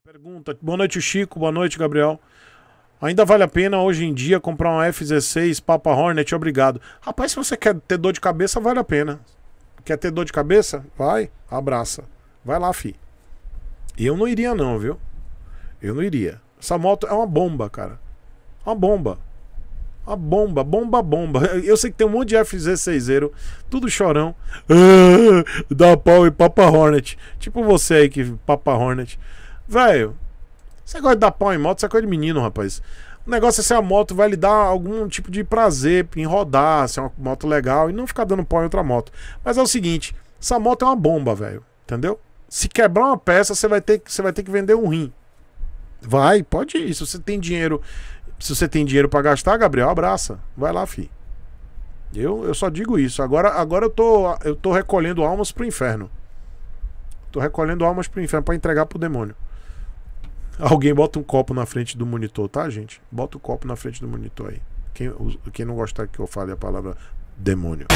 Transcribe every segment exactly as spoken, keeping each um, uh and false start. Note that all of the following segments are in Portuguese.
Pergunta. Boa noite, Chico. Boa noite, Gabriel. Ainda vale a pena hoje em dia comprar uma F dezesseis Papa Hornet? Obrigado. Rapaz, se você quer ter dor de cabeça, vale a pena. Quer ter dor de cabeça? Vai, abraça. Vai lá, fi. Eu não iria não, viu? Eu não iria. Essa moto é uma bomba, cara. Uma bomba. Uma bomba, bomba, bomba. Eu sei que tem um monte de F dezesseis-eiro, tudo chorão. Ah, dá pau e Papa Hornet. Tipo você aí que Papa Hornet. Velho, você gosta de dar pau em moto, você é coisa de menino, rapaz. O negócio é se a moto vai lhe dar algum tipo de prazer em rodar, se é uma moto legal, e não ficar dando pau em outra moto. Mas é o seguinte, essa moto é uma bomba, velho. Entendeu? Se quebrar uma peça, você vai ter, você vai ter que vender um rim. Vai, pode ir. Se você tem dinheiro, se você tem dinheiro pra gastar, Gabriel, abraça. Vai lá, fi. Eu, eu só digo isso. Agora, agora eu tô, eu tô recolhendo almas pro inferno. Tô recolhendo almas pro inferno pra entregar pro demônio. Alguém bota um copo na frente do monitor, tá, gente? Bota o copo na frente do monitor aí. Quem, quem não gostar que eu fale a palavra demônio.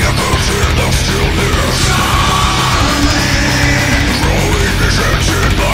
Growing dejection.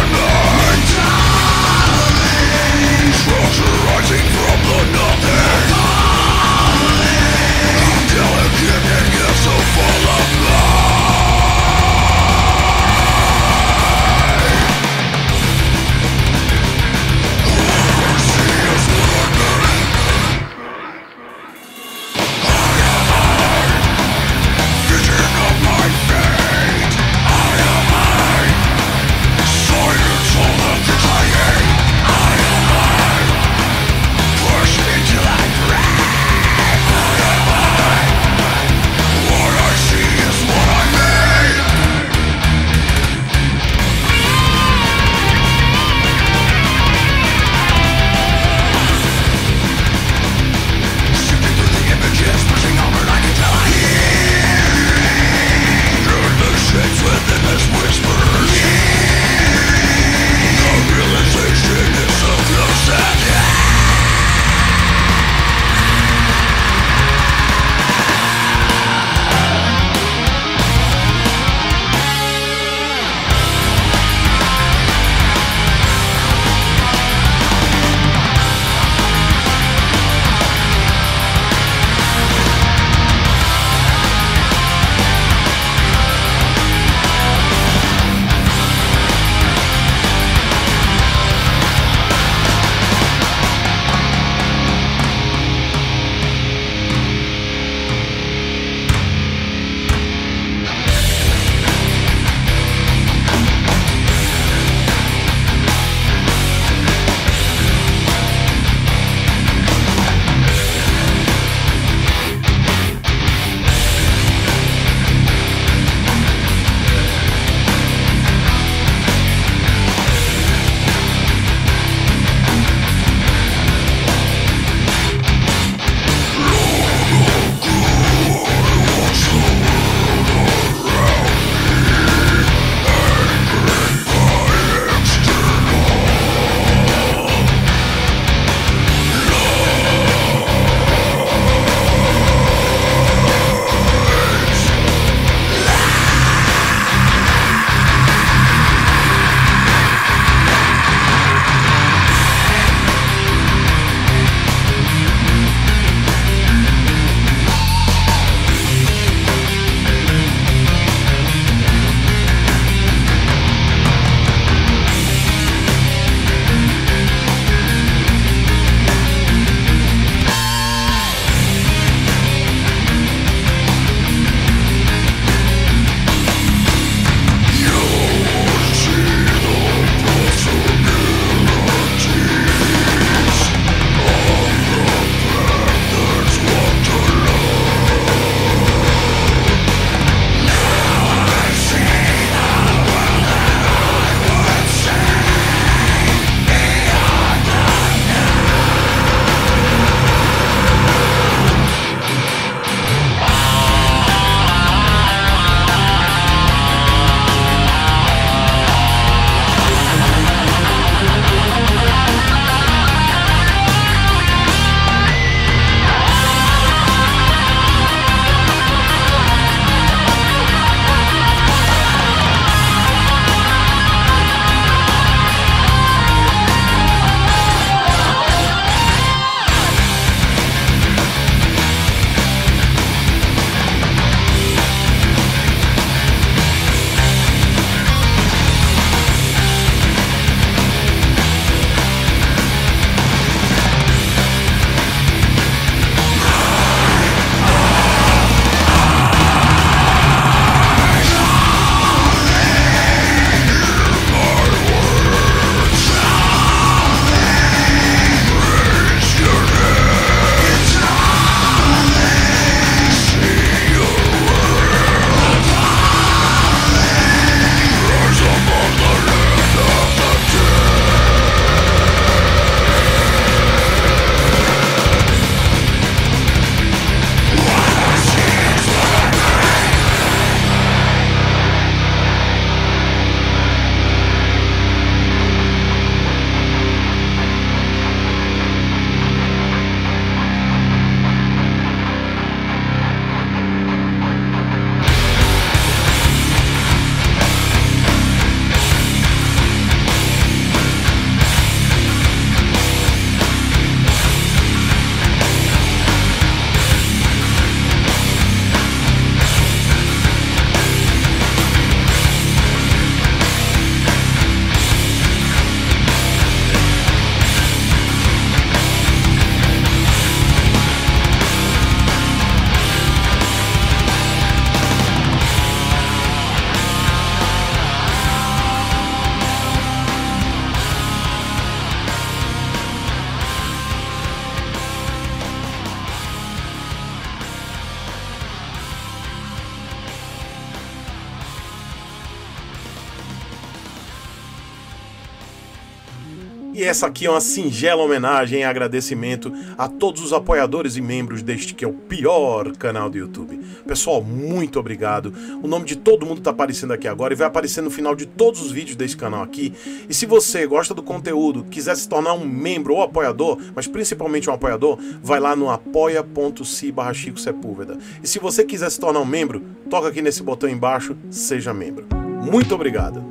E essa aqui é uma singela homenagem e agradecimento a todos os apoiadores e membros deste que é o pior canal do YouTube. Pessoal, muito obrigado. O nome de todo mundo tá aparecendo aqui agora e vai aparecer no final de todos os vídeos desse canal aqui. E se você gosta do conteúdo, quiser se tornar um membro ou apoiador, mas principalmente um apoiador, vai lá no apoia.se barra Chico Sepúlveda. E se você quiser se tornar um membro, toca aqui nesse botão embaixo, seja membro. Muito obrigado.